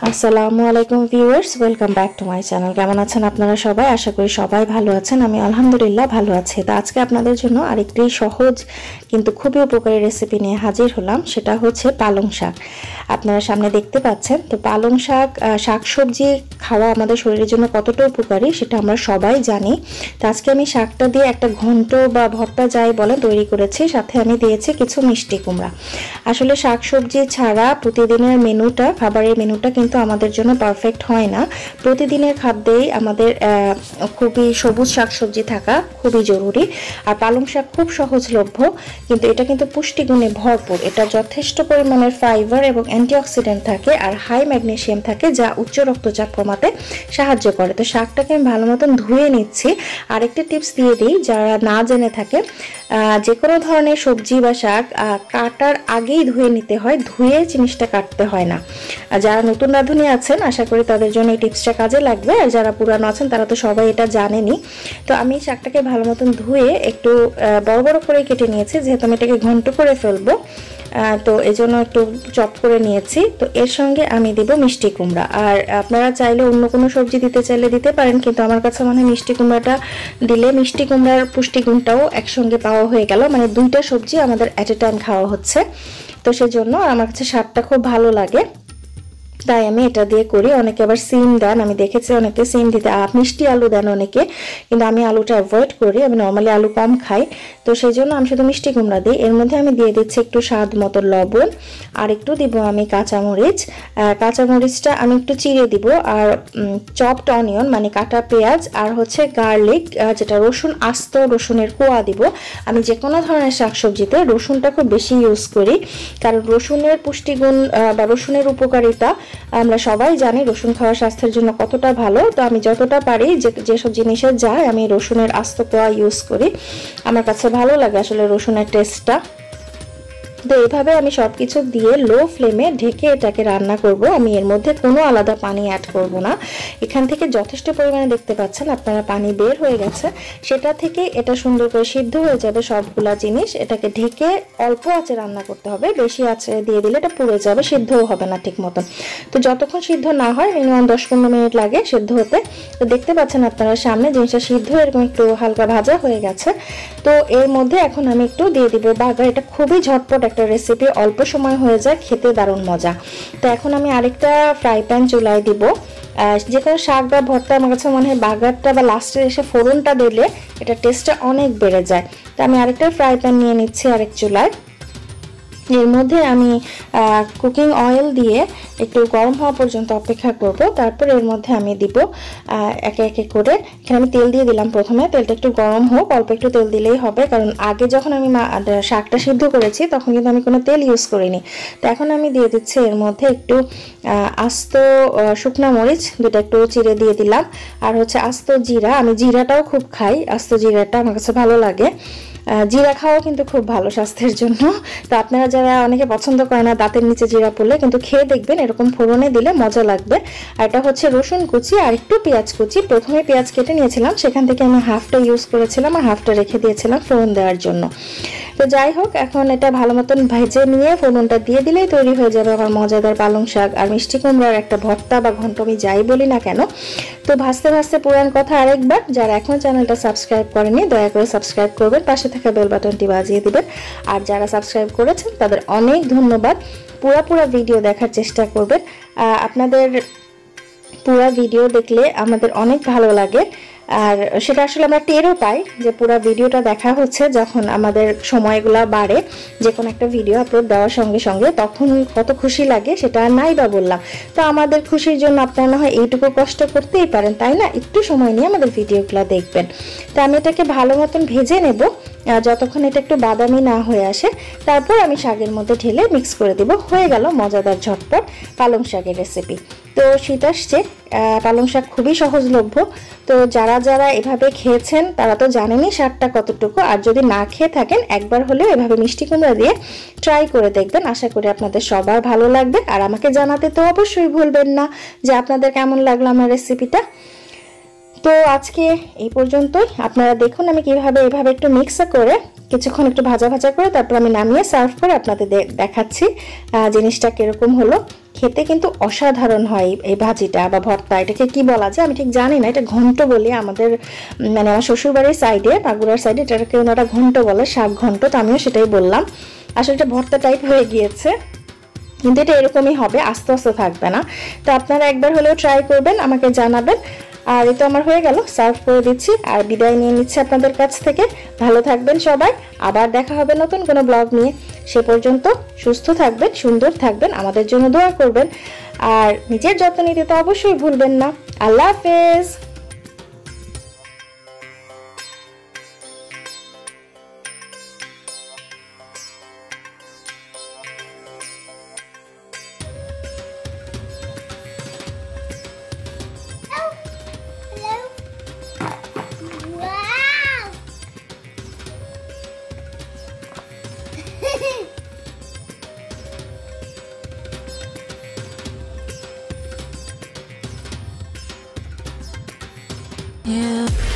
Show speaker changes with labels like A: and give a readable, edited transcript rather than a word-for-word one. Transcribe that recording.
A: আসসালামু আলাইকুম viewers, welcome back to my channel. কেমন আছেন আপনারা সবাই? আশা করি সবাই ভালো আছেন। আমি আলহামদুলিল্লাহ ভালো আছি। তো আজকে আপনাদের জন্য আরেকটি সহজ কিন্তু খুবই উপকারী রেসিপি নিয়ে হাজির হলাম। সেটা হচ্ছে পালং শাক। আপনারা সামনে দেখতে পাচ্ছেন। তো পালং শাক, শাকসবজি খাওয়া আমাদের শরীরের জন্য কতটা উপকারী সেটা আমরা সবাই জানি। তো আজকে আমি শাকটা দিয়ে একটা ঘন্ট বা ভর্তা যাই বলে তৈরি করেছি। সাথে আমি দিয়েছি কিছু মিষ্টি কুমড়া। আসলে শাকসবজি ছাড়া প্রতিদিনের মেনুটা, খাবারের মেনুটা কিন্তু আমাদের জন্য পারফেক্ট হয় না। প্রতিদিনের খাদ্যেই আমাদের খুবই সবুজ শাকসবজি থাকা খুবই জরুরি। আর পালং শাক খুব সহজলভ্য, কিন্তু এটা কিন্তু পুষ্টিগুণে ভরপুর। এটা যথেষ্ট পরিমাণের ফাইবার এবং অ্যান্টিঅক্সিডেন্ট থাকে আর হাই ম্যাগনেসিয়াম থাকে, যা উচ্চ রক্তচাপ কমাতে সাহায্য করে। তো শাকটাকে আমি ভালো মতন ধুয়ে নিচ্ছি। আরেকটা টিপস দিয়ে দিই, যারা না জেনে থাকে, যে কোনো ধরনের সবজি বা শাক কাটার আগেই ধুয়ে নিতে হয়, ধুয়ে জিনিসটা কাটতে হয় না। যারা নতুন রাঁধুনি আছেন আশা করি তাদের জন্য এই টিপসটা কাজে লাগবে, আর যারা পুরানো আছেন তারা তো সবাই এটা জানেনি। তো আমি শাকটাকে ভালো মতন ধুয়ে একটু বড় বড় করে কেটে নিয়েছি, যেহেতু আমি এটাকে ঘন্ট করে ফেলবো। তো এই জন্য একটু চপ করে নিয়েছি। তো এর সঙ্গে আমি দিব মিষ্টি কুমড়া। আর আপনারা চাইলে অন্য কোনো সবজি দিতে চাইলে দিতে পারেন, কিন্তু আমার কাছে মনে হয় মিষ্টি কুমড়াটা দিলে মিষ্টি কুমড়ার পুষ্টিগুণটাও একসঙ্গে পাওয়া হয়ে গেল, মানে দুইটা সবজি আমাদের অ্যাট এ টাইম খাওয়া হচ্ছে। তো সেজন্য আমার কাছে স্বাদটা খুব ভালো লাগে, তাই আমি এটা দিয়ে করি। অনেকে আবার সিম দেন, আমি দেখেছি অনেকে সিম দিতে, মিষ্টি আলু দেন অনেকে, কিন্তু আমি আলুটা অ্যাভয়েড করি। আমি নর্মালি আলু কম খাই, তো সেই জন্য আমি শুধু মিষ্টি কুমড়া দিই। এর মধ্যে আমি দিয়ে দিচ্ছি একটু স্বাদ মতো লবণ, আর একটু দিব আমি কাঁচামরিচ। কাঁচামরিচটা আমি একটু চিড়ে দিব, আর চপড অনিয়ন মানে কাটা পেঁয়াজ, আর হচ্ছে গার্লিক, যেটা রসুন, আস্ত রসুনের কোয়া দিব। আমি যে কোনো ধরনের শাকসবজিতে রসুনটা খুব বেশি ইউজ করি, কারণ রসুনের পুষ্টিগুণ বা রসুনের উপকারিতা আমরা সবাই জানি। রসুন খাওয়া স্বাস্থ্যের জন্য কতটা ভালো। তো আমি যতটা পারি যেসব জিনিসে যায় আমি রসুনের আস্ত কোয়া ইউজ করি। আমার কাছে ভালো লাগে আসলে রসুনের টেস্টটা। তো এইভাবে আমি সব কিছু দিয়ে লো ফ্লেমে ঢেকে এটাকে রান্না করব। আমি এর মধ্যে কোনো আলাদা পানি অ্যাড করব না। এখান থেকে যথেষ্ট পরিমাণে দেখতে পাচ্ছেন আপনারা পানি বের হয়ে গেছে, সেটা থেকে এটা সুন্দর করে সিদ্ধ হয়ে যাবে সবগুলা জিনিস। এটাকে ঢেকে অল্প আঁচে রান্না করতে হবে, বেশি আঁচে দিয়ে দিলে এটা পুড়ে যাবে, সিদ্ধও হবে না ঠিক মতন। তো যতক্ষণ সিদ্ধ না হয়, মিনিমাম 10-15 মিনিট লাগে সিদ্ধ হতে। তো দেখতে পাচ্ছেন আপনারা সামনে জিনিসটা সিদ্ধ এরকম একটু হালকা ভাজা হয়ে গেছে। তো এর মধ্যে এখন আমি একটু দিয়ে দিব বাগার। এটা খুবই ঝটপট একটা রেসিপি, অল্প সময় হয়ে যায়, খেতে দারুণ মজা। তো এখন আমি আরেকটা ফ্রাই প্যান চুলায় দিব। যে কোনো শাক বা ভর্তা আমার কাছে মনে হয় বাগারটা বা লাস্টে এসে ফোড়নটা দিলে এটা টেস্টটা অনেক বেড়ে যায়। তো আমি আরেকটা ফ্রাই প্যান নিয়ে নিচ্ছি আরেক চুলায়। এর মধ্যে আমি কুকিং অয়েল দিয়ে একটু গরম হওয়া পর্যন্ত অপেক্ষা করব। তারপর এর মধ্যে আমি দিব একে একে করে। এখানে আমি তেল দিয়ে দিলাম প্রথমে। তেলটা একটু গরম হোক, অল্প একটু তেল দিলেই হবে, কারণ আগে যখন আমি শাকটা সিদ্ধ করেছি তখন কিন্তু আমি কোনো তেল ইউজ করিনি। তো এখন আমি দিয়ে দিচ্ছি এর মধ্যে একটু আস্ত শুকনো মরিচ দুটো একটু চিড়ে দিয়ে দিলাম, আর হচ্ছে আস্ত জিরা। আমি জিরাটাও খুব খাই, আস্ত জিরাটা আমার কাছে ভালো লাগে। জিরা খাওয়া কিন্তু খুব ভালো স্বাস্থ্যের জন্য। তো আপনারা যারা অনেকে পছন্দ করে না দাঁতের নিচে জিরা পড়লে, কিন্তু খেয়ে দেখবেন এরকম ফোড়নে দিলে মজা লাগবে। আর এটা হচ্ছে রসুন কুচি আর একটু পেঁয়াজ কুচি। প্রথমে পেঁয়াজ কেটে নিয়েছিলাম, সেখান থেকে আমি হাফটা ইউজ করেছিলাম আর হাফটা রেখে দিয়েছিলাম ফোড়ন দেওয়ার জন্য। তো যাই হোক, এখন এটা ভালো মতন ভেজে নিয়ে ফোড়নটা দিয়ে দিলেই তৈরি হয়ে যাবে আমার মজাদার পালং শাক আর মিষ্টি কুমড়ার একটা ভর্তা বা ঘন্ট, আমি যাই বলি না কেন। তো ভাজতে ভাজতে পুরান কথা আরেকবার, যারা এখনো চ্যানেলটা সাবস্ক্রাইব করেনি দয়া করে সাবস্ক্রাইব করবেন, পাশে থাকা বেল বাটনটি বাজিয়ে দিবেন। আর যারা সাবস্ক্রাইব করেছেন তাদের অনেক ধন্যবাদ। পুরো ভিডিও দেখার চেষ্টা করবেন। আপনাদের পুরো ভিডিও দেখলে আমাদের অনেক ভালো লাগে, আর সেটা আসলে আমরা টেরও পাই যে পুরো ভিডিওটা দেখা হচ্ছে। যখন আমাদের সময়গুলো বাড়ে, যে কোনো একটা ভিডিও আপলোড দেওয়ার সঙ্গে সঙ্গে, তখন কত খুশি লাগে সেটা নাই বা বললাম। তো আমাদের খুশির জন্য আপনারা না হয় এইটুকু কষ্ট করতেই পারেন, তাই না? একটু সময় নিয়ে আমাদের ভিডিওগুলো দেখবেন। তো আমি এটাকে ভালো মতন ভেজে নেব যতক্ষণ এটা একটু বাদামি না হয়ে আসে। তারপর আমি শাকের মধ্যে ঢেলে মিক্স করে দেব। হয়ে গেল মজাদার ঝটপট পালং শাকের রেসিপি। তো শীত আসছে, পালং শাক খুবই সহজলভ্য। তো যারা যারা এভাবে খেয়েছেন তারা তো জানেনই স্বাদটা কতটুকু, আর যদি না খেয়ে থাকেন একবার হলেও এভাবে মিষ্টি কুমড়া দিয়ে ট্রাই করে দেখবেন। আশা করি আপনাদের সবার ভালো লাগবে, আর আমাকে জানাতে তো অবশ্যই ভুলবেন না যে আপনাদের কেমন লাগলো আমার রেসিপিটা। তো আজকে এই পর্যন্তই। আপনারা দেখুন আমি কিভাবে এভাবে একটু মিক্স করে কিছুক্ষণ একটু ভাজা ভাজা করে তারপর আমি নামিয়ে সার্ভ করে আপনাদের দেখাচ্ছি জিনিসটা কিরকম হলো। খেতে কিন্তু অসাধারণ হয় এই ভাজিটা বা ভর্তা। এটাকে কি বলা যায় আমি ঠিক জানি না, এটা ঘন্ট বলে আমাদের, মানে আমার শ্বশুরবাড়ির সাইডে, বাগুড়ার সাইডে এটাকে ওনারা ঘন্ট বলে, শাক ঘন্ট। তো আমিও সেটাই বললাম। আসলে এটা ভর্তা টাইপ হয়ে গিয়েছে, কিন্তু এটা এরকমই হবে, আস্তে আস্তে থাকবে না। তো আপনারা একবার হলেও ট্রাই করবেন, আমাকে জানাবেন। আর এটা আমার হয়ে গেল, সার্ভ করে দিচ্ছি আর বিদায় নিয়ে নিচ্ছি আপনাদের কাছ থেকে। ভালো থাকবেন সবাই, আবার দেখা হবে নতুন কোনো ব্লগ নিয়ে। সে পর্যন্ত সুস্থ থাকবেন, সুন্দর থাকবেন, আমাদের জন্য দোয়া করবেন, আর নিজের যত্ন নিতে তো অবশ্যই ভুলবেন না। আল্লাহ হাফেজ।
B: Yeah.